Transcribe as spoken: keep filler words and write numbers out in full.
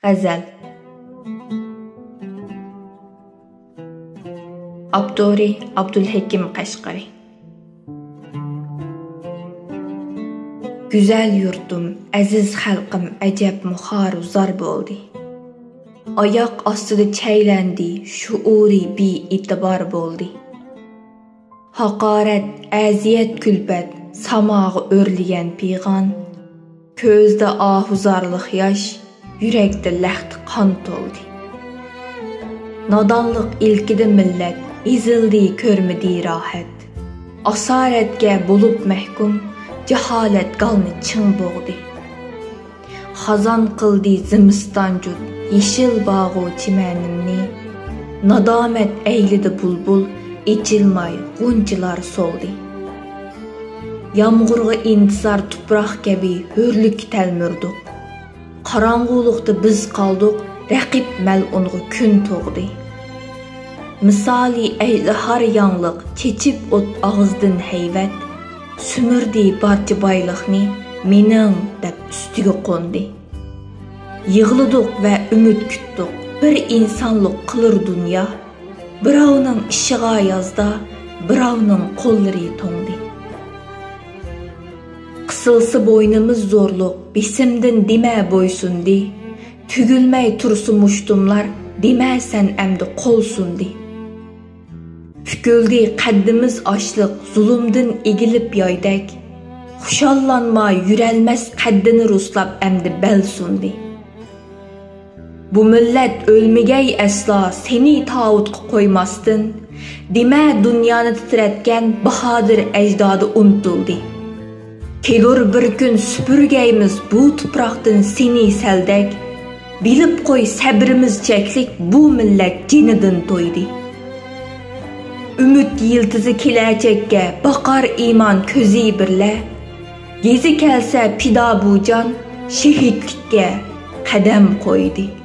G'azal. Abduri Abdulhakim Qashqari. Güzel yurtum, aziz xalqim ajab muxar zar bo'ldi. Oyoq ostida chaylendi, shuuri bi itibar bo'ldi. Haqorat, aziyat kulpat, samog'i o'rligan pig'on, ko'zda ahuzarlik yosh, yurakda lahti qon to'ldi. Nodonlik ilkida millat, ezildi ko'rmidi rohat. Asoratga bo'lib mahkum, jaholat qalni ching bo'g'di. Xazon qildi zimiston jud, yeshil bog'u chimanimni. Nadomat aylidi bulbul, echilmay g'unchilar soldi. Yağmurga intizar tuproq kabi hürlük telmürdik. Qarang'uliqda biz qaldiq, raqib mal'unga kun to'g'di. Misali aylahar yangliq, chechib o't og'izdan hayvat, sümürdi barcha boyliqni, mening deb ustiga qo'ndi. Yig'lidik va umid kutdik, bir insonlik qilir dunyo, birovning ishiga yozda, birovning qo'llari to'ngdi. Qısılsı boynumuz zorluq, besimdin dime boysundi. Tügülmey tursu muştumlar, dime sen emdi qolsundi. Püküldü qaddimiz açlıq, zulümdin egilip yoydek. Xuşallanma yürelmez qaddini ruslap emdi belsundi. Bu millet ölmegey asla seni tağutqa koymasdın. Dime dünyanı titretken bahadır ecdadı unutuldi. Kelur bir gün süpürgeymiz bu tuproqdan seni seldek. Bilip koy sabrimiz çeklik bu millet cinidin toydi. Ümit yıldızı kelecekke bakar iman közü birle. Gezi kelse pida bu can şehitlikке kadem koydu.